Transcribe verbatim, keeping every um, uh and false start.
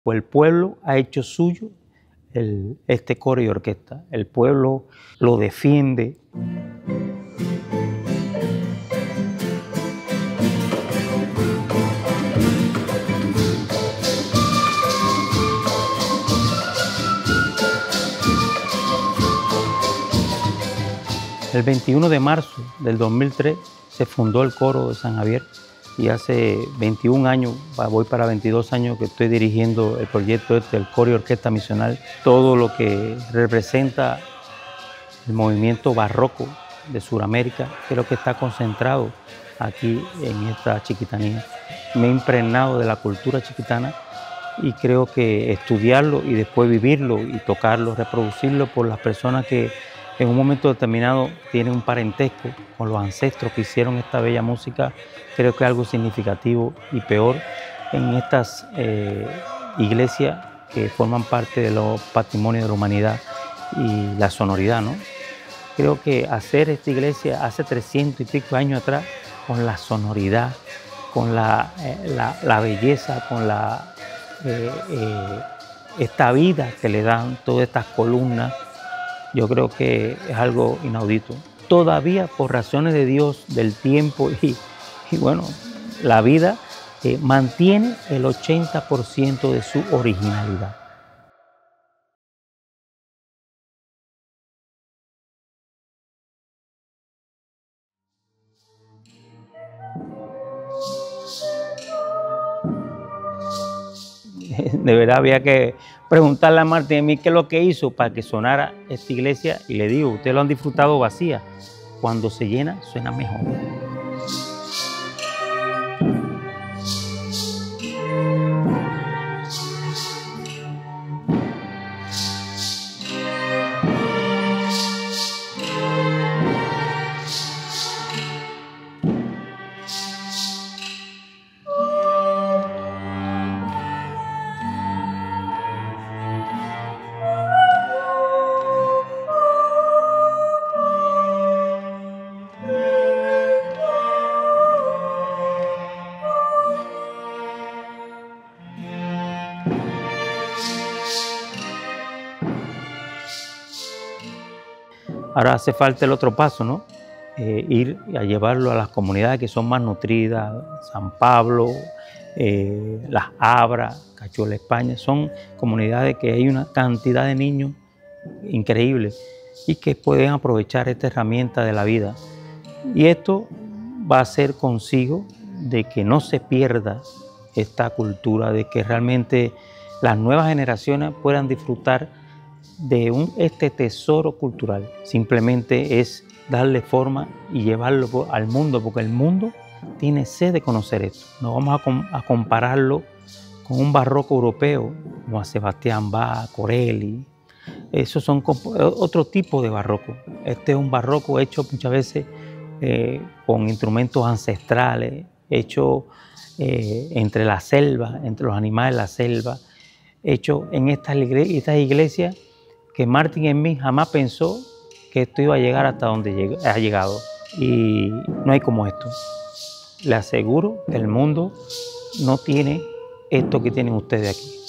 Pues el pueblo ha hecho suyo el, este coro y orquesta. El pueblo lo defiende. El veintiuno de marzo del dos mil tres se fundó el coro de San Javier y hace veintiún años, voy para veintidós años que estoy dirigiendo el proyecto este, el coro y orquesta misional. Todo lo que representa el movimiento barroco de Sudamérica, creo que está concentrado aquí en esta chiquitanía. Me he impregnado de la cultura chiquitana y creo que estudiarlo y después vivirlo y tocarlo, reproducirlo por las personas que en un momento determinado tienen un parentesco con los ancestros que hicieron esta bella música, creo que es algo significativo y peor en estas eh, iglesias que forman parte de los patrimonios de la humanidad y la sonoridad, ¿no? Creo que hacer esta iglesia hace trescientos y pico años atrás, con la sonoridad, con la, eh, la, la belleza, con la, eh, eh, esta vida que le dan todas estas columnas, yo creo que es algo inaudito. Todavía por razones de Dios, del tiempo y, y bueno, la vida eh, mantiene el ochenta por ciento de su originalidad. De verdad había que preguntarle a Martín a mí qué es lo que hizo para que sonara esta iglesia y le digo, ustedes lo han disfrutado vacía, cuando se llena suena mejor. Ahora hace falta el otro paso, ¿no? Eh, ir a llevarlo a las comunidades que son más nutridas, San Pablo, eh, Las Abras, Cachuela, España, son comunidades que hay una cantidad de niños increíble y que pueden aprovechar esta herramienta de la vida. Y esto va a ser consigo de que no se pierda esta cultura, de que realmente las nuevas generaciones puedan disfrutar de un, este tesoro cultural. Simplemente es darle forma y llevarlo al mundo, porque el mundo tiene sed de conocer esto. No vamos a, com a compararlo con un barroco europeo, como a Sebastián Bach, Corelli. Esos son otro tipo de barroco. Este es un barroco hecho muchas veces eh, con instrumentos ancestrales, hecho eh, entre la selva, entre los animales de la selva, hecho en estas iglesias, estas iglesias que Martín en mí jamás pensó que esto iba a llegar hasta donde ha llegado. Y no hay como esto. Le aseguro que el mundo no tiene esto que tienen ustedes aquí.